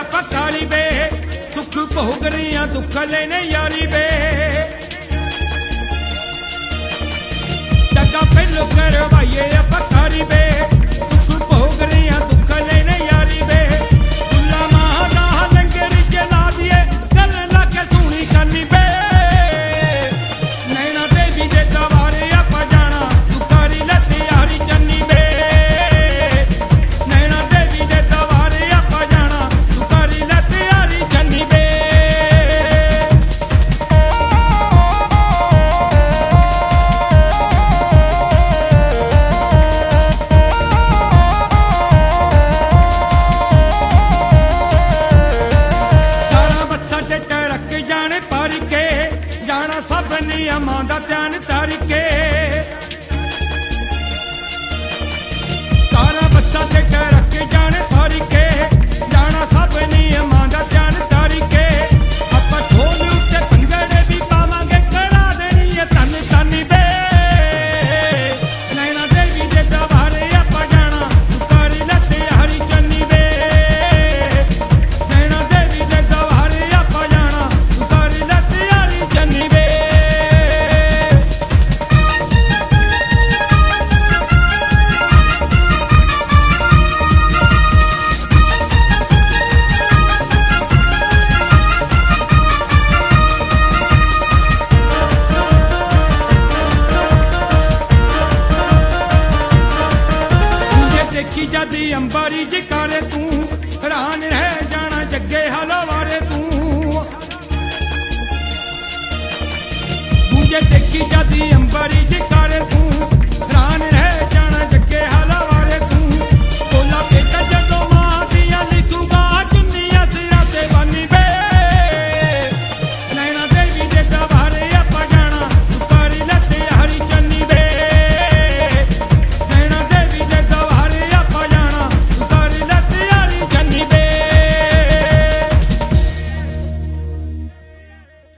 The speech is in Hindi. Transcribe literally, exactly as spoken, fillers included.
पकाली बे सुख भोग रही दुख लेने यारी बे जगा पहलो करवाइए पकाली बे सुख भोग रही दुख लेने यारी बे दुल्ला महादा लंगर जला दिए गल लाके सोनी करनी बे नैना देवी दे दवारे आप जाना दुकारी लती यारी चन्नी बे नैना देवी दे दवारे आप जाना दुकारी लती यारी चन्नी बे जाना सब नियमां दा ध्यान तारिके सारा बच्चा ते रख के जाने तारिके जाना सब नियमां दा ध्यान तारिके आपां ढोल उत्ते भंगड़े भी पावांगे करा देनी है तन तानी बे नैना देवी दे दवारे आपां जाना दुकारी लते हरी चन्नी बे नैना देवी दे दवारे आपां जाना दुकारी लते हरी चन्नी बे देखी जादी अंबारी जकारे तू हैरान रह जाना जगे हलवारे तू मुझे देखी जादी अंबारी